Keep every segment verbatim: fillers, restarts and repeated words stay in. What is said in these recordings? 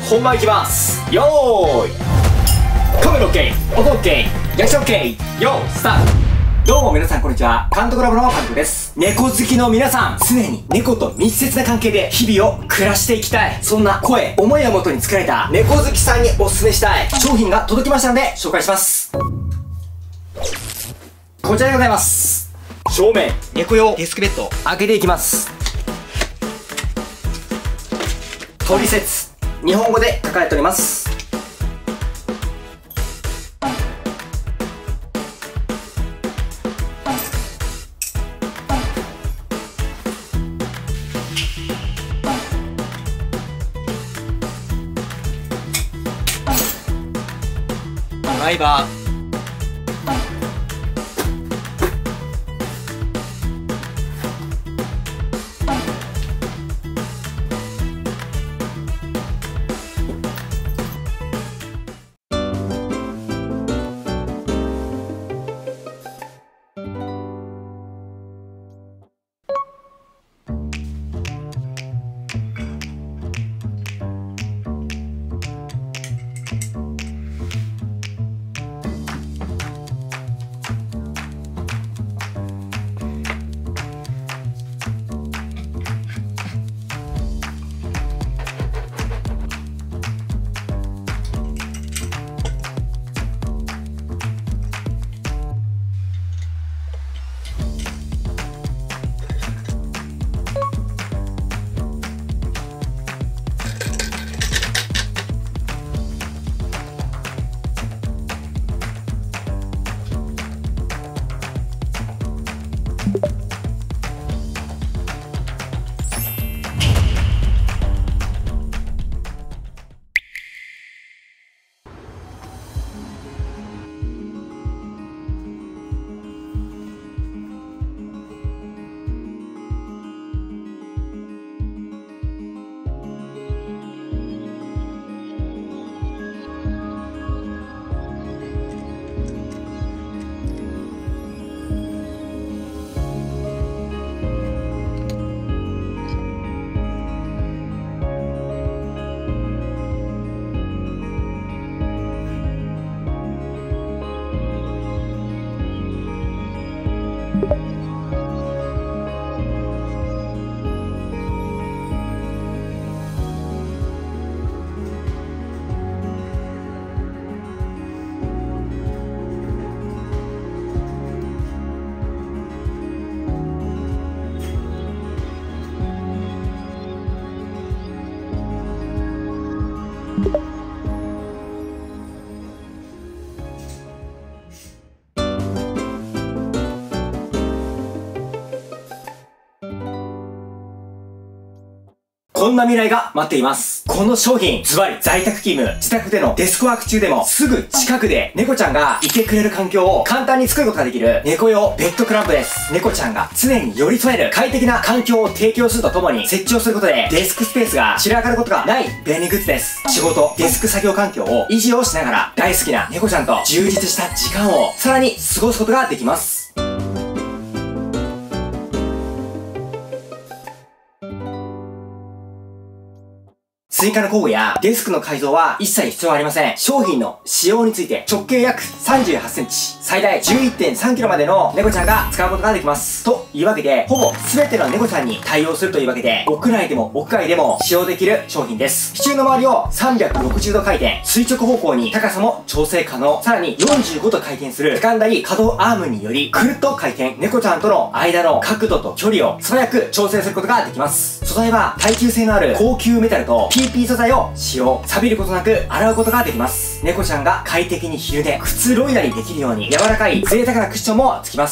本番いきます。よーい、カメラ OK、 音 OK、 役者 OK、 よースタート。どうも皆さんこんにちは、監督ラボの監督です。猫好きの皆さん、常に猫と密接な関係で日々を暮らしていきたい、そんな声、思いをもとに作られた猫好きさんにおすすめしたい商品が届きましたので紹介します。こちらでございます。正面猫用デスクベッド、開けていきます。トリセツ、日本語で書かれております。ドライバー、こんな未来が待っています。この商品、ズバリ在宅勤務、自宅でのデスクワーク中でもすぐ近くで猫ちゃんがいてくれる環境を簡単に作ることができる猫用ベッドクランプです。猫ちゃんが常に寄り添える快適な環境を提供するとともに、設置をすることでデスクスペースが散らかることがない便利グッズです。仕事、デスク作業環境を維持をしながら大好きな猫ちゃんと充実した時間をさらに過ごすことができます。追加の工具やデスクの改造は一切必要ありません。商品の仕様について直径約さんじゅうはちセンチ、最大 じゅういってんさんキロまでの猫ちゃんが使うことができます。というわけで、ほぼ全ての猫ちゃんに対応するというわけで、屋内でも屋外でも使用できる商品です。支柱の周りをさんびゃくろくじゅうど回転、垂直方向に高さも調整可能。さらによんじゅうごど回転するセカンダリー可動アームにより、くるっと回転、猫ちゃんとの間の角度と距離を素早く調整することができます。素材は耐久性のある高級メタルと ピーピー 素材を使用。錆びることなく洗うことができます。猫ちゃんが快適に昼寝、くつろいだりできるように柔らかい贅沢なクッションもつきます。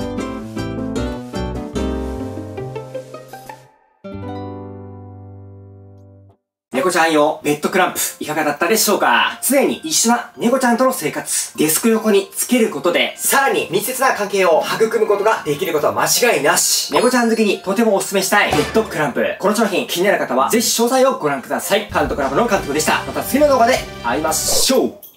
猫ちゃん用ベッドクランプいかがだったでしょうか。常に一緒な猫ちゃんとの生活、デスク横につけることでさらに密接な関係を育むことができることは間違いなし。猫ちゃん好きにとてもお勧めしたいベッドクランプ、この商品気になる方はぜひ詳細をご覧ください。監督ラボの監督でした。また次の動画で会いましょう。